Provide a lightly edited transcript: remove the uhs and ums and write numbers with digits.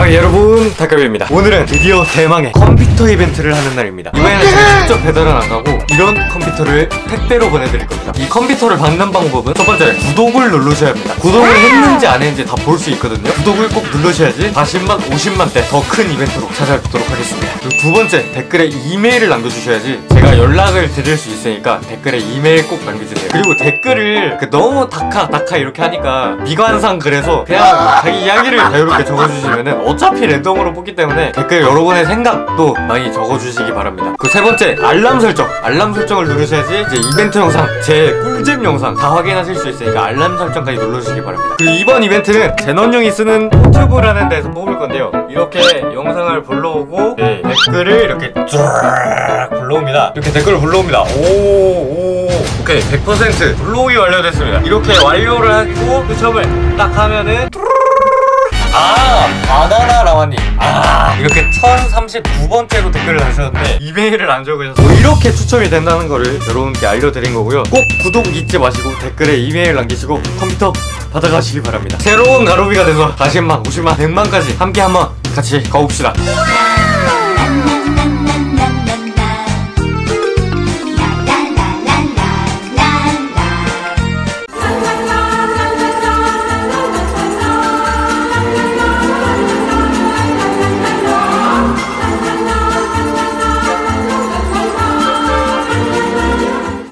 네, 여러분, 닭갈비입니다. 오늘은 드디어 대망의 컴퓨터 이벤트를 하는 날입니다. 이번에는 제가 직접 배달은 안 가고 이런 컴퓨터를 택배로 보내드릴 겁니다. 이 컴퓨터를 받는 방법은 첫 번째, 구독을 누르셔야 합니다. 구독을 했는지 안 했는지 다 볼 수 있거든요. 구독을 꼭 누르셔야지 40만, 50만 대 더 큰 이벤트로 찾아뵙도록 하겠습니다. 그리고 두 번째, 댓글에 이메일을 남겨주셔야지 제가 연락을 드릴 수 있으니까 댓글에 이메일 꼭 남겨주세요. 그리고 댓글을 너무 다카 이렇게 하니까 미관상, 그래서 그냥 자기 이야기를 자유롭게 적어주시면은 어차피 랜덤으로 뽑기 때문에 댓글 여러분의 생각도 많이 적어주시기 바랍니다. 그 세 번째, 알람 설정을 누르셔야지 이제 이벤트 영상, 제 꿀잼 영상 다 확인하실 수 있으니까 알람 설정까지 눌러주시기 바랍니다. 그리고 이번 이벤트는 제넌형이 쓰는 포트브라는 데서 뽑을 건데요, 이렇게 영상을 불러오고 댓글을 이렇게 쫙 불러옵니다. 이렇게 댓글을 불러옵니다. 오케이, 100% 불러오기 완료됐습니다. 이렇게 완료를 하고 추첨을 딱 하면은 바나나 라와님, 이렇게 1039번째로 댓글을 하셨는데 이메일을 안 적으셔서 이렇게 추첨이 된다는 거를 여러분께 알려드린 거고요. 꼭 구독 잊지 마시고 댓글에 이메일 남기시고 컴퓨터 받아가시기 바랍니다. 새로운 가로비가 돼서 40만, 50만, 100만까지 함께 한번 같이 가봅시다.